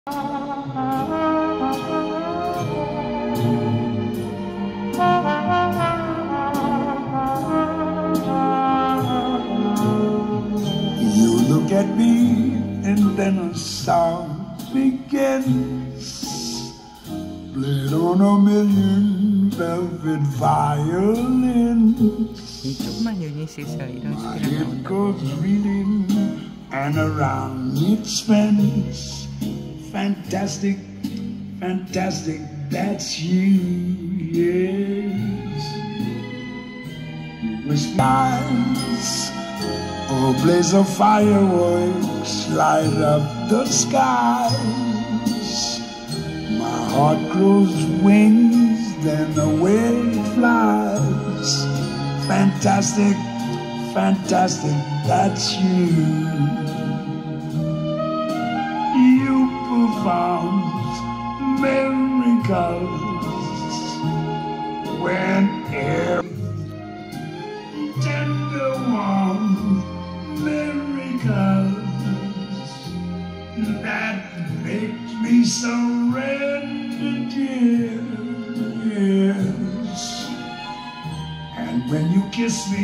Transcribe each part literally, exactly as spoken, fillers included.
You look at me and then a song begins, played on a million velvet violins. 조금만 여기 있어서 이런 My 식으로 head 나온다. goes reeling and around it spins. Fantastic, fantastic, that's you, yes. With eyes, oh blaze of fireworks light up the skies. My heart grows wings, then away it flies. Fantastic, fantastic, that's you. You performed miracles when air tender warm miracles that makes me surrender, dear. Yes. And when you kiss me,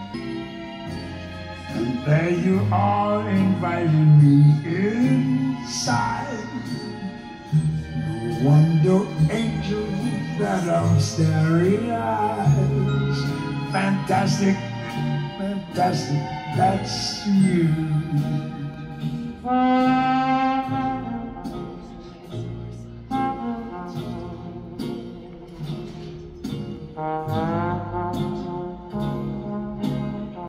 and there you are inviting me inside. No wonder, angel, that I'm staring eyes. Fantastic, fantastic, that's you.